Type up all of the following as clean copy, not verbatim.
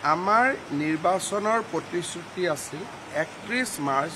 আমাৰ নিৰ্বাচনৰ প্ৰতিশ্ৰুতি আছিল 31 মাৰ্চ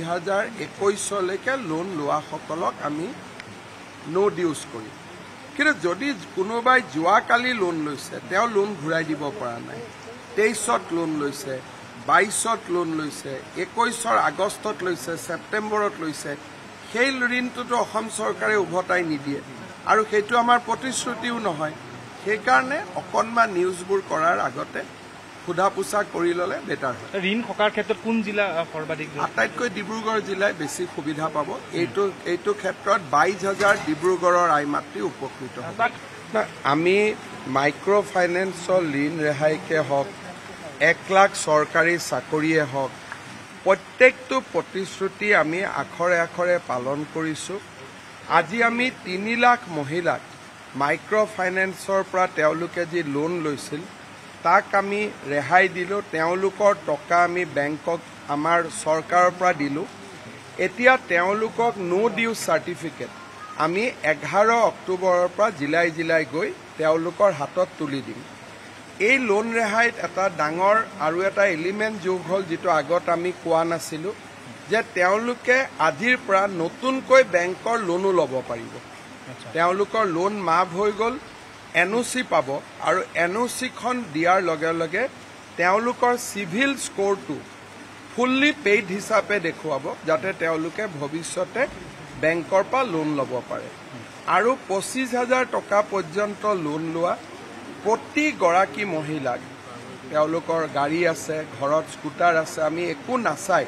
2021 লৈকে লোন লোৱা সকলক আমি নো ডিউজ কৰিম। কিন্তু যদি কোনোবাই যোৱাকালি লোন লৈছে তেওঁ লোন ঘূৰাই দিব পৰা নাই, 23ত লোন লৈছে, 22ত লোন লৈছে, 21 আগষ্টত লৈছে, ছেপ্টেম্বৰত লৈছে, সেই ঋণটোতো অসম চৰকাৰে উভতাই নিদিয়ে আৰু সেইটো আমাৰ প্ৰতিশ্ৰুতিও নহয়। সেইকাৰণে অকণমান নিউজবোৰ কৰাৰ আগতে সোধা পোছা কৰি ল'লে বেটাৰ হয়। ঋণ থকাৰ ক্ষেত্ৰত কোন জিলা সৰ্বাধিক? আটাইতকৈ ডিব্ৰুগড় জিলাই বেছি সুবিধা পাব। এইটো ক্ষেত্ৰত 22,000 ডিব্ৰুগড়ৰ আই মাতৃ উপকৃত হ'ব। আমি মাইক্ৰ' ফাইনেন্সৰ ঋণ ৰেহাইকে হওক, 1 লাখ চৰকাৰী চাকৰিয়ে হওক, প্ৰত্যেকটো প্ৰতিশ্ৰুতি আমি আখৰে আখৰে পালন কৰিছোঁ। আজি আমি 3 লাখ মহিলাক মাইক্ৰ' ফাইনেন্সৰ পৰা তেওঁলোকে যি লোন লৈছিল তাক আমি ৰেহাই দিলোঁ। তেওঁলোকৰ টকা আমি বেংকক আমাৰ চৰকাৰৰ পৰা দিলোঁ। এতিয়া তেওঁলোকক নো ডিউজ চাৰ্টিফিকেট আমি 11 অক্টোবৰৰ পৰা জিলাই জিলাই গৈ তেওঁলোকৰ হাতত তুলি দিম। এই লোন ৰেহাইত এটা ডাঙৰ আৰু এটা এলিমেণ্ট যোগ হ'ল, যিটো আগত আমি কোৱা নাছিলোঁ, যে তেওঁলোকে আজিৰ পৰা নতুনকৈ বেংকৰ লোনো ল'ব পাৰিব। তেওঁলোকৰ লোন মাফ হৈ গ'ল, NOC পাব আৰু NOCখন দিয়াৰ লগে লগে তেওঁলোকৰ চিভিল স্ক'ৰটো ফুল্লি পেইড হিচাপে দেখুৱাব, যাতে তেওঁলোকে ভৱিষ্যতে বেংকৰ পৰা লোন ল'ব পাৰে। আৰু 25,000 টকা পৰ্যন্ত লোন লোৱা প্ৰতিগৰাকী মহিলাক, তেওঁলোকৰ গাড়ী আছে, ঘৰত স্কুটাৰ আছে, আমি একো নাচাই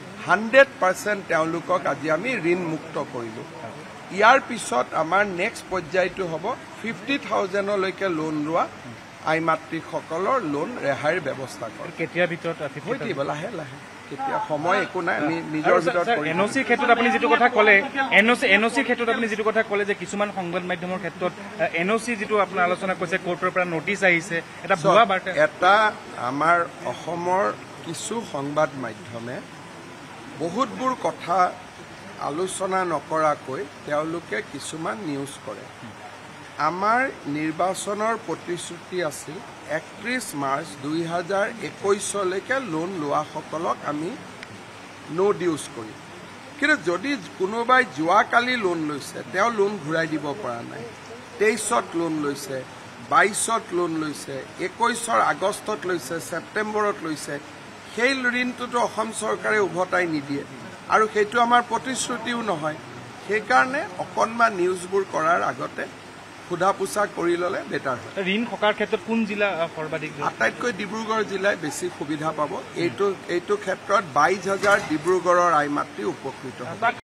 100% তেওঁলোকক আজি আমি ঋণ মুক্ত কৰিলোঁ। ইয়াৰ পিছত আমাৰ নেক্সট পৰ্যায়টো হ'ব 50,000লৈকে লোন লোৱা আই মাতৃসকলৰ লোন ৰেহাইৰ ব্যৱস্থা কৰে। কেতিয়াৰ ভিতৰত হৈ থাকিব লাহে লাহে, কেতিয়া সময় একো নাই, আমি নিজৰ ভিতৰত NOCৰ ক্ষেত্ৰত আপুনি যিটো কথা ক'লে, NOCৰ ক্ষেত্ৰত আপুনি যিটো কথা ক'লে যে কিছুমান সংবাদ মাধ্যমৰ ক্ষেত্ৰত NOC যিটো আপোনাৰ আলোচনা কৰিছে, কোৰ্টৰ পৰা নটিচ আহিছে, এটা ভুৱা বাৰ্তা। এটা আমাৰ অসমৰ কিছু সংবাদ মাধ্যমে বহুতবোৰ কথা আলোচনা নকৰাকৈ তেওঁলোকে কিছুমান নিউজ কৰে। আমাৰ নিৰ্বাচনৰ প্ৰতিশ্ৰুতি আছিল 31 মাৰ্চ 2021 লৈকে লোন লোৱা সকলক আমি নো ডিউজ কৰিম। কিন্তু যদি কোনোবাই যোৱাকালি লোন লৈছে তেওঁ লোন ঘূৰাই দিব পৰা নাই, 23ত লোন লৈছে, 22ত লোন লৈছে, 21 আগষ্টত লৈছে, ছেপ্টেম্বৰত লৈছে, সেই ঋণটোতো অসম চৰকাৰে উভতাই নিদিয়ে আৰু সেইটো আমাৰ প্ৰতিশ্ৰুতিও নহয়। সেইকাৰণে অকণমান নিউজবোৰ কৰাৰ আগতে সোধা পোছা কৰি ল'লে বেটাৰ হয়। ঋণ থকাৰ ক্ষেত্ৰত কোন জিলা সৰ্বাধিক? আটাইতকৈ ডিব্ৰুগড় জিলাই বেছি সুবিধা পাব। এইটো ক্ষেত্ৰত 22,000 ডিব্ৰুগড়ৰ আই মাতৃ উপকৃত হ'ব।